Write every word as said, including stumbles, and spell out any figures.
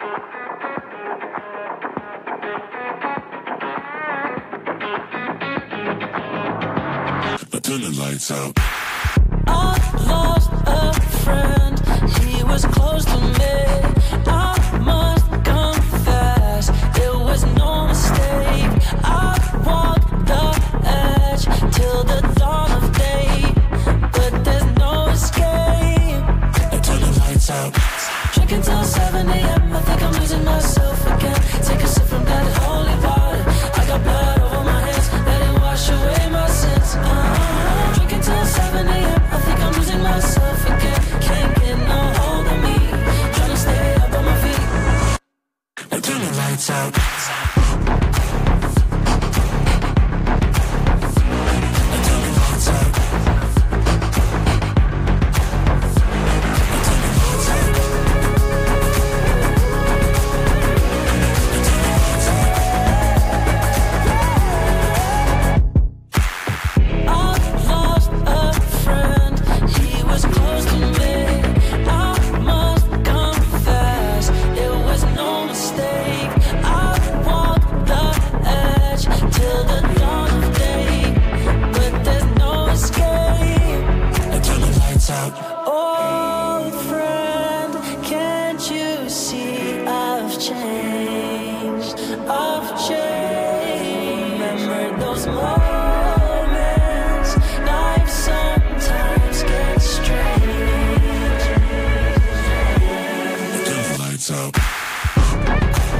Turn the lights out. I lost a friend, he was close to me. I must confess, it was no mistake. I walked the edge till the dawn of day, but there's no escape. I turn the lights out. Drinking till seven a.m. I think I'm losing myself again. Take a sip from that holy water. I got blood over my hands, let it wash away my sins. uh, Drinking till seven a.m. I think I'm losing myself again. Can't get no hold of me, trying to stay up on my feet. I turn the lights out. Out.